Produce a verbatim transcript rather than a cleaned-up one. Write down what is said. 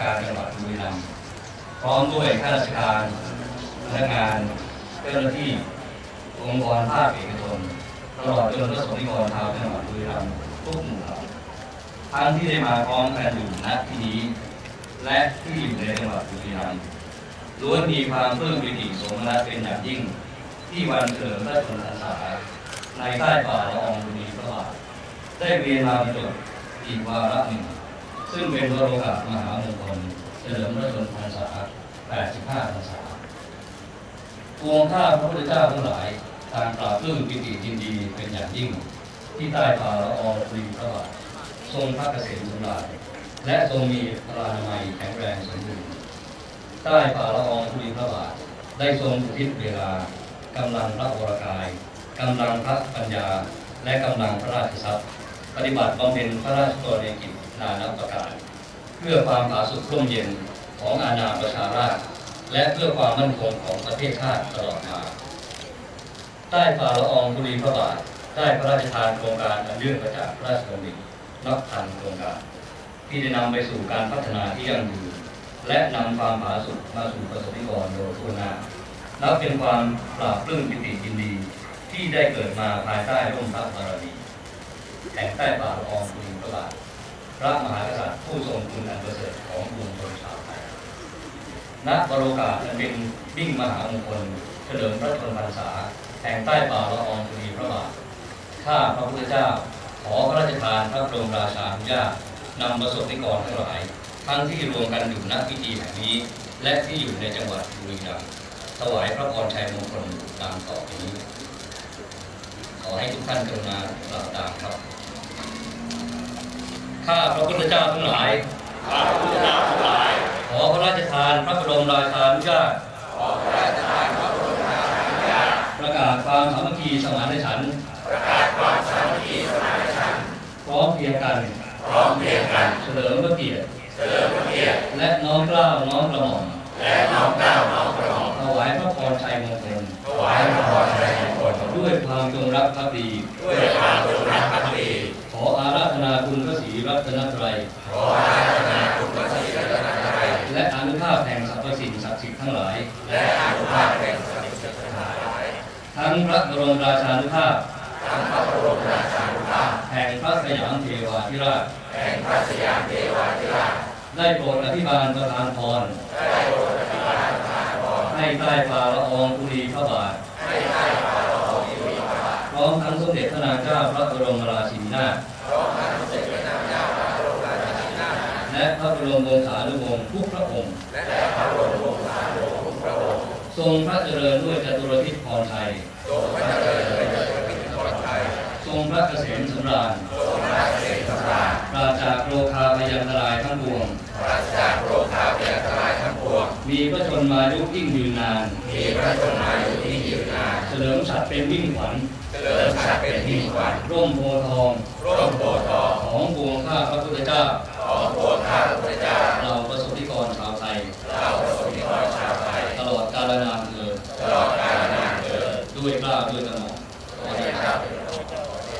การจังหวัดบุรีรัมย์พร้อมด้วยข้าราชการพนักงานเจ้าหน้าที่องค์กรภาคเอกชนตลอดจนประสบนิกรชาวจังหวัดบุรีรัมย์ทุกหมู่เหล่าทั้งที่ได้มาพร้อมกันอยู่ณที่นี้และที่อยู่ในจังหวัดบุรีรัมย์ล้วนมีความปลื้มปิติสมนัสเป็นอย่างยิ่งที่วันเฉลิมพระชนมพรรษาในใต้ฝ่าละอองธุลีพระบาทได้เวียนมาบรรจบอีกวาระหนึ่งซึ่งเป็นวโรกาสมหามงคลเฉลิมพระชนมพรรษาแปดสิบห้าพรรษาปวงข้าพระพุทธเจ้าทั้งหลายต่างปราบปลื้มปิติยินดีเป็นอย่างยิ่งที่ใต้ฝ่าละอองธุลีพระบาททรงพระเกษมสำราญและทรงมีพลานามัยแข็งแรงสมบูรณ์ใต้ฝ่าละอองธุลีพระบาทได้ทรงอุทิศเวลากำลังพระวรกายกำลังพระปัญญาและกำลังพระราชทรัพย์ปฏิบัติบำเพ็ญพระราชกรณียกิจนานับประการเพื่อความผาสุกร่มเย็นของอาณาประชาราษฎร์และเพื่อความมั่นคงของประเทศชาติตลอดมาใต้ฝ่าละอองธุลีพระบาทได้พระราชทานโครงการอันเนื่องมาจากพระราชดำรินับพันโครงการที่จะนำไปสู่การพัฒนาที่ยั่งยืนและนำความผาสุกมาสู่ประสบนิกรโดยทั่วหน้านับเป็นความปราบปลื้มปิติยินดีที่ได้เกิดมาภายใต้ร่มพระบารมีแห่งใต้ฝ่าละอองธุลีพระบาทพระมหากษัตริย์ผู้ทรงคุณอันประเสริฐของปวงชนชาวไทยณวโรกาสอันเป็นมิ่งมหามงคลเฉลิมพระชนมพรรษาแห่งใต้ฝ่าละอองธุลีพระบาทข้าพระพุทธเจ้าขอพระราชทานพระบรมราชานุญาตนำประสบนิกรทั้งหลายทั้งที่รวมกันอยู่ณพิธีแห่งนี้และที่อยู่ในจังหวัดบุรีรัมย์ถวายพระพรชัยมงคลตามต่อไปนี้ขอให้ทุกท่านกรุณากล่าวตามครับข้าพระพุทธเจ้าทั้งหลายข้าพระพุทธเจ้าทั้งหลายขอพระราชทานพระบรมราชานุญาตขอพระราชทานพระบรมราชานุญาตประกาศความสามัคคีสมานฉันท์ประกาศความสามัคคีสมานฉันท์พร้อมเพรียงกันพร้อมเพรียงกันเฉลิมพระเกียรติเฉลิมพระเกียรติและน้อมเกล้าน้อมกระหม่อมและน้อมเกล้าน้อมกระหม่อมถวายพระพรชัยมงคลถวายพระพรชัยมงคลด้วยความจงรักภักดีด้วยความจงรักภักดีขออาราธนาคุณพระศรีรัตนตรัยขออาราธนาคุณพระศรีรัตนตรัยและอานุภาพแห่งสรรพสิ่งศักดิ์สิทธิ์ทั้งหลายและอานุภาพแห่งสรรพสิ่งทั้งหลายทั้งพระบรมราชานุภาพทั้งพระบรมราชานุภาพแห่งพระสยามเทวาธิราชแห่งพระสยามเทวาธิราชได้โปรดอภิบาลประทานพรได้โปรดอภิบาลประทานพรให้ใต้ฝ่าละอองธุลีพระบาทให้ใต้ฝ่าละอองธุลีพระบาทพร้อมทั้งสมเด็จพระนางเจ้าพระบรมราชินีนาถพร้อมทั้งสมเด็จพระนางเจ้าพระบรมราชินีนาถและพระบรมวงศานุวงศ์ทุกพระองค์และพระบรมวงศานุวงศ์ทุกพระองค์ทรงพระเจริญด้วยจตุรทิศพรชัยทรงพระเจริญด้วยจตุรทิศพรชัยทรงพระเกษมสำราญทรงพระเกษมสำราญปราศจากโรคาพยันตรายทั้งปวงปราศจากโรคาพยันตรายทั้งปวงมีพระชนมายุยิ่งยืนนานมีพระชนมายุยิ่งยืนนานเฉลิมฉัตรเป็นมิ่งขวัญเฉลิมฉัตรเป็นมิ่งขวัญร่มโพทองร่มโพทองของปวงข้าพระพุทธเจ้าของปวงข้าพระพุทธเจ้าเราประสบนิกรชาวไทยเราประสบนิกรชาวไทยตลอดกาลนานเถิดตลอดกาลนานเถิดด้วยเกล้าด้วยกระหม่อมขอได้ครับ